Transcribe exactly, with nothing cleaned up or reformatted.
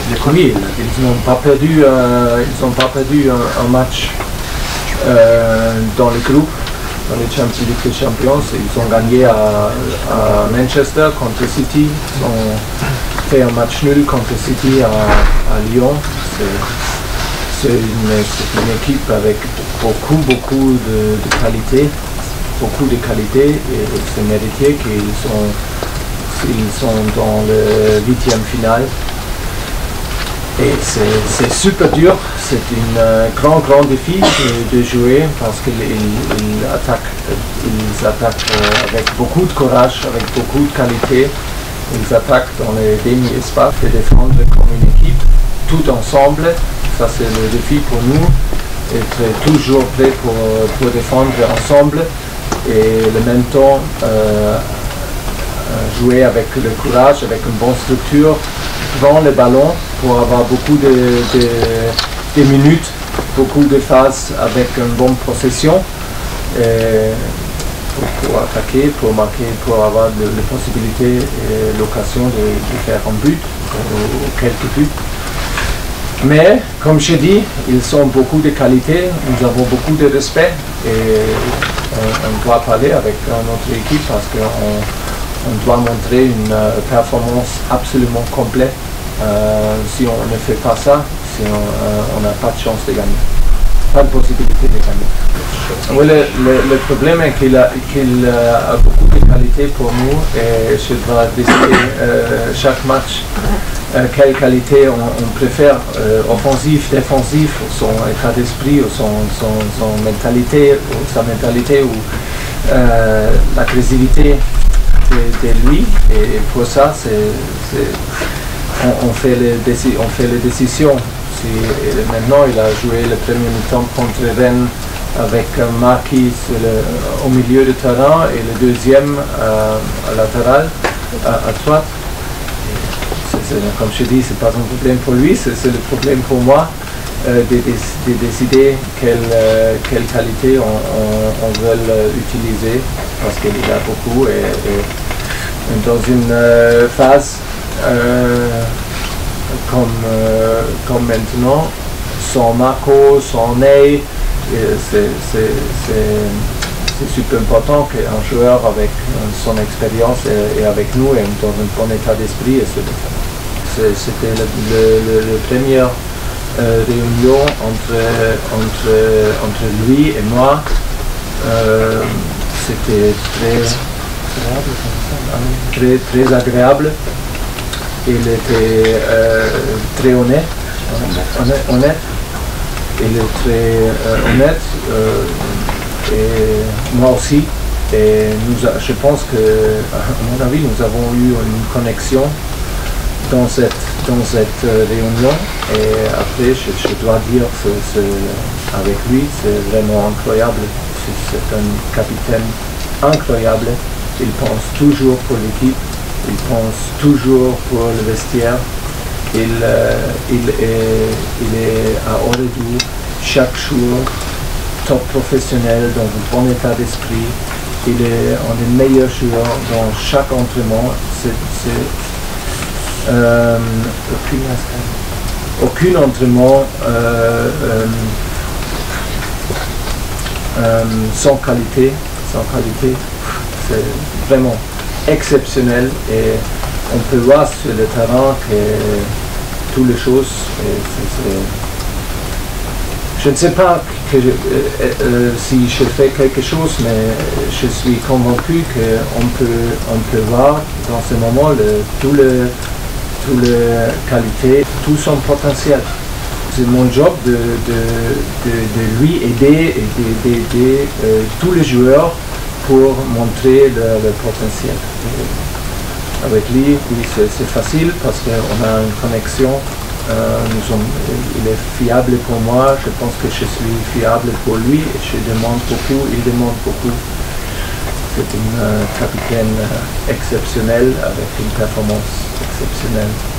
Oui, ils n'ont pas perdu, euh, ils n'ont pas perdu un, un match euh, dans le groupe, dans les Champions League des Champions. Ils ont gagné à, à Manchester contre City. Ils ont fait un match nul contre City à, à Lyon. C'est une, une équipe avec beaucoup, beaucoup de, de qualité, beaucoup de qualité, et c'est mérité qu'ils sont, ils sont dans le huitième final. Et c'est super dur, c'est un euh, grand, grand défi de, de jouer parce qu'ils ils attaquent, ils attaquent euh, avec beaucoup de courage, avec beaucoup de qualité. Ils attaquent dans les demi-espaces et défendre comme une équipe, tout ensemble. Ça c'est le défi pour nous, être toujours prêt pour, pour défendre ensemble et en même temps euh, jouer avec le courage, avec une bonne structure, prendre le ballon pour avoir beaucoup de, de, de minutes, beaucoup de phases avec une bonne possession et pour, pour attaquer, pour marquer, pour avoir la possibilité et l'occasion de, de faire un but ou, ou quelques buts. Mais, comme je dis, ils ont beaucoup de qualité, nous avons beaucoup de respect et on, on doit parler avec notre équipe parce qu'on on doit montrer une euh, performance absolument complète. Euh, si on ne fait pas ça, si on n'a pas de chance de gagner, pas de possibilité de gagner. Oui, le, le, le problème est qu'il a, qu'il a beaucoup de qualité pour nous et je dois décider euh, chaque match euh, quelle qualité on, on préfère, euh, offensif, défensif, son état d'esprit, ou son, son, son mentalité, ou sa mentalité, ou euh, l'agressivité de, de lui. Et pour ça, c'est, on, on, fait les on fait les décisions. Si, maintenant, il a joué le premier mi-temps contre Rennes avec Marquis au milieu du terrain et le deuxième euh, à latéral, à, à droite. C'est, c'est, comme je dis, ce n'est pas un problème pour lui, c'est, c'est le problème pour moi euh, de, de, de décider quelle, euh, quelle qualité on, on, on veut utiliser parce qu'il y a beaucoup et, et dans une euh, phase euh, comme, euh, comme maintenant, sans Marco, sans Ney, c'est, c'est, c'est, c'est super important qu'un joueur avec son expérience et, et avec nous est dans un bon état d'esprit. Et c'est, c'était le, le, le, le première euh, réunion entre, entre, entre lui et moi. Euh, c'était très, très, très agréable. Il était euh, très honnête, honnête, honnête. Il est très euh, honnête euh, et moi aussi. Et nous a, je pense que, à mon avis, nous avons eu une connexion dans cette, dans cette réunion. Et après, je, je dois dire que c'est, avec lui, c'est vraiment incroyable. C'est, c'est un capitaine incroyable. Il pense toujours pour l'équipe. Il pense toujours pour le vestiaire. Il, euh, il, est, il est à Ooredoo chaque jour, top professionnel, dans un bon état d'esprit. Il est un des meilleurs joueurs dans chaque entraînement. C'est, c'est, euh, aucun entraînement euh, euh, euh, sans qualité. Sans qualité. C'est vraiment exceptionnel et on peut voir sur le terrain que toutes les choses, c'est, c'est, je ne sais pas que je, euh, euh, si je fais quelque chose, mais je suis convaincu qu'on peut, on peut voir dans ce moment le, tout le, tout le qualité, tout son potentiel. C'est mon job de, de, de, de lui aider et d'aider euh, tous les joueurs pour montrer le, le potentiel. Et avec lui, oui, c'est, c'est facile parce qu'on a une connexion. Euh, nous sommes, il est fiable pour moi, je pense que je suis fiable pour lui. Et je demande beaucoup, il demande beaucoup. C'est un euh, capitaine euh, exceptionnel avec une performance exceptionnelle.